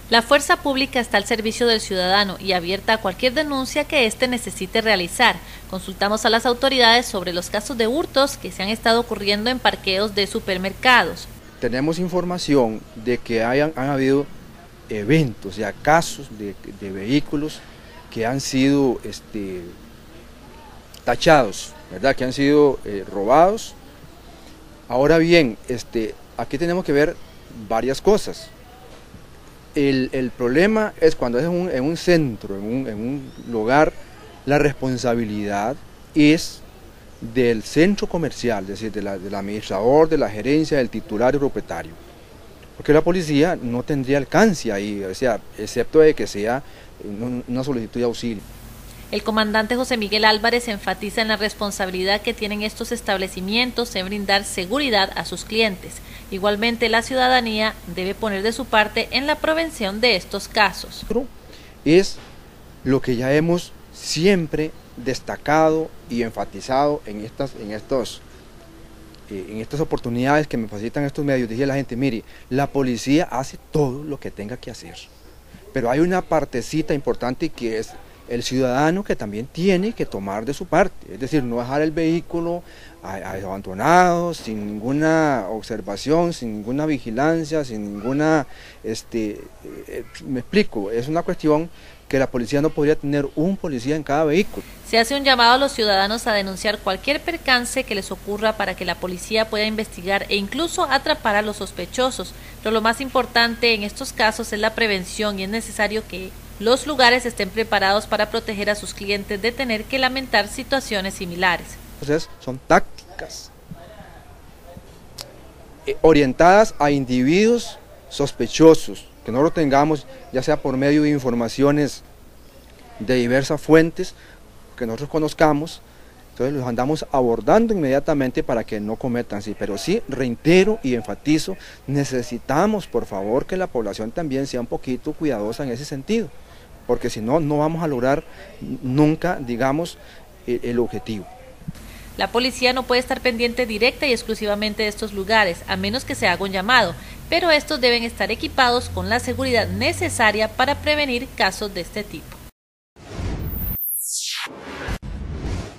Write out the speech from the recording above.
La fuerza pública está al servicio del ciudadano y abierta a cualquier denuncia que éste necesite realizar. Consultamos a las autoridades sobre los casos de hurtos que se han estado ocurriendo en parqueos de supermercados. Tenemos información de que han habido eventos, ya casos de vehículos que han sido tachados, ¿verdad? Que han sido robados. Ahora bien, aquí tenemos que ver varias cosas. El problema es cuando es en un centro, en un lugar, la responsabilidad es del centro comercial, es decir, del administrador, de la gerencia, del titular y propietario. Porque la policía no tendría alcance ahí, o sea, excepto de que sea una solicitud de auxilio. El comandante José Miguel Álvarez enfatiza en la responsabilidad que tienen estos establecimientos en brindar seguridad a sus clientes. Igualmente, la ciudadanía debe poner de su parte en la prevención de estos casos. Es lo que ya hemos siempre destacado y enfatizado en estas oportunidades que me facilitan estos medios. Dije a la gente, mire, la policía hace todo lo que tenga que hacer, pero hay una partecita importante que es el ciudadano, que también tiene que tomar de su parte, es decir, no dejar el vehículo abandonado, sin ninguna observación, sin ninguna vigilancia, sin ninguna, me explico, es una cuestión que la policía no podría tener un policía en cada vehículo. Se hace un llamado a los ciudadanos a denunciar cualquier percance que les ocurra para que la policía pueda investigar e incluso atrapar a los sospechosos, pero lo más importante en estos casos es la prevención y es necesario que los lugares estén preparados para proteger a sus clientes de tener que lamentar situaciones similares. Entonces son tácticas orientadas a individuos sospechosos, que no lo tengamos ya sea por medio de informaciones de diversas fuentes que nosotros conozcamos, entonces los andamos abordando inmediatamente para que no cometan así. Pero sí, reitero y enfatizo, necesitamos por favor que la población también sea un poquito cuidadosa en ese sentido, porque si no, no vamos a lograr nunca, digamos, el objetivo. La policía no puede estar pendiente directa y exclusivamente de estos lugares, a menos que se haga un llamado, pero estos deben estar equipados con la seguridad necesaria para prevenir casos de este tipo.